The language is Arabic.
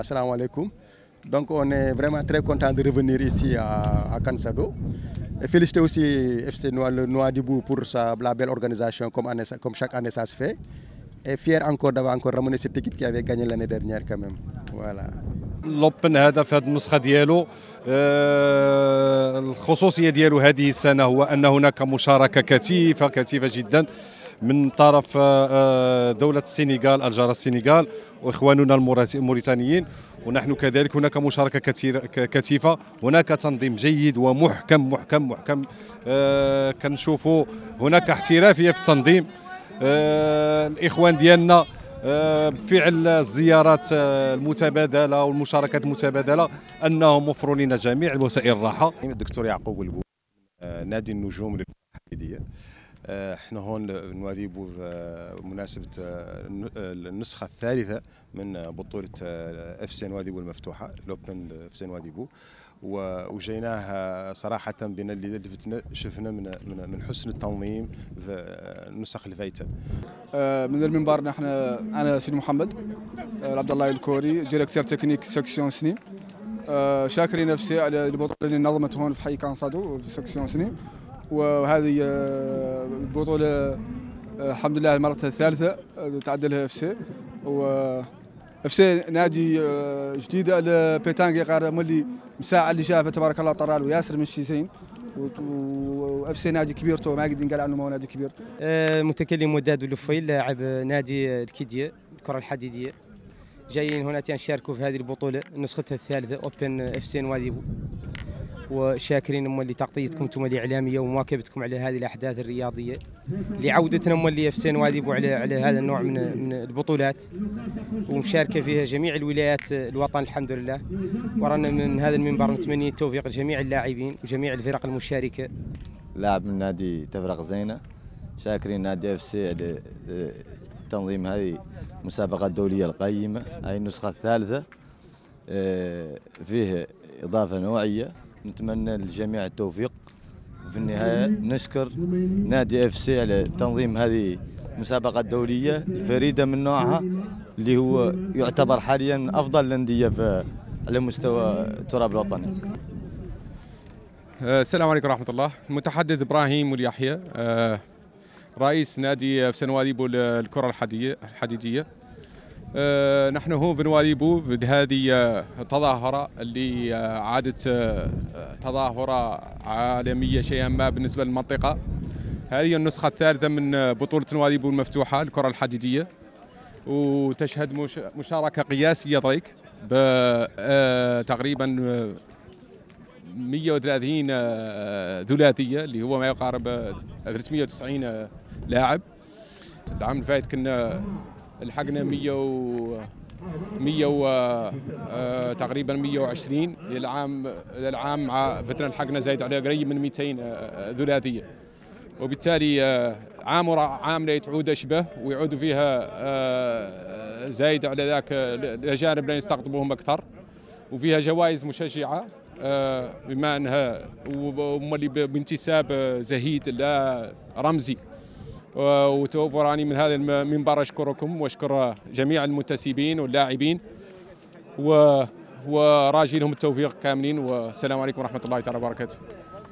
Assalamu alaikum. Donc on est vraiment très content de revenir ici à Kansado. Et féliciter aussi FC Nouadhibou pour la belle organisation comme chaque année ça se fait. Et fier encore d'avoir encore ramené cette équipe qui avait gagné l'année dernière quand même. Voilà. لوبن هذا في هذه النسخه ديالو الخصوصيه ديالو هذه السنه هو ان هناك مشاركه كثيفه جدا من طرف دوله السنغال، الجاره السنغال واخواننا الموريتانيين، ونحن كذلك هناك مشاركه كثيفه، هناك تنظيم جيد ومحكم. كنشوفوا هناك احترافيه في التنظيم. الاخوان ديالنا بفعل الزيارات المتبادله والمشاركات المتبادله انهم وفروا لنا جميع الوسائل الراحه. الدكتور يعقوب البو، نادي النجوم للحديديه. احنا هون نواذيبو بمناسبه النسخه الثالثه من بطوله اف سي نواذيبو المفتوحه، لوبن اف سي نواذيبو، وجيناها صراحه بين اللي شفنا من حسن التنظيم في النسخ الفايته. من المنبر انا سيدي محمد عبد الله الكوري، ديريكتور تكنيك سكسيون سنيم. شاكرين نفسي على البطوله اللي نظمت هون في حي كانسادو في سكسيون سنيم، وهذه البطوله الحمد لله المره الثالثه تعدلها اف سي. و اف سي نادي جديد على بيتانغي قاره ملي مساعة اللي شافه تبارك الله طرال وياسر من الشيسين، واف سي نادي كبير تو ما قد نقال عنه ما هو نادي كبير. متكلم وداد ولفيل لاعب نادي الكيديه الكره الحديديه، جايين هنا تنشاركوا في هذه البطوله نسختها الثالثه اوبن اف سي نواذيبو، وشاكرين مولي تغطيتكم انتم الاعلاميه ومواكبتكم على هذه الاحداث الرياضيه لعودتنا مولي اف سي نواذيبو على هذا النوع من البطولات، ومشاركه فيها جميع الولايات الوطن الحمد لله. ورانا من هذا المنبر نتمنى التوفيق لجميع اللاعبين وجميع الفرق المشاركه. لاعب من نادي تفرق زينه، شاكرين نادي اف سي على تنظيم هذه المسابقه الدوليه القيمه، هذه النسخه الثالثه فيه اضافه نوعيه، نتمنى للجميع التوفيق. في النهايه نشكر نادي اف سي على تنظيم هذه المسابقه الدوليه الفريده من نوعها، اللي هو يعتبر حاليا افضل الانديه على مستوى التراب الوطني. السلام عليكم ورحمه الله. المتحدث ابراهيم واليحيى، رئيس نادي اف سي نواذيبو للكره الحديديه. نحن هون بنواذيبو بهذه التظاهرة اللي عادت تظاهرة عالمية شيئا ما بالنسبة للمنطقة. هذه النسخة الثالثة من بطولة نواذيبو المفتوحة الكرة الحديدية، وتشهد مشاركة قياسية ضيق بتقريبا 130 ثلاثية اللي هو ما يقارب 390 لاعب. العام الفائت كنا لحقنا 100 تقريبا 120. للعام فتنا لحقنا زايد على قريب من 200 ثلاثيه، وبالتالي عام لا يتعود اشبه ويعود فيها زايد على ذاك الاجانب لا يستقطبوهم اكثر، وفيها جوائز مشجعه بما انها بانتساب زهيد لا رمزي. وتوفراني من هذا المنبر أشكركم وأشكر جميع المنتسبين واللاعبين وراجي لهم التوفيق كاملين، والسلام عليكم ورحمة الله تعالى وبركاته.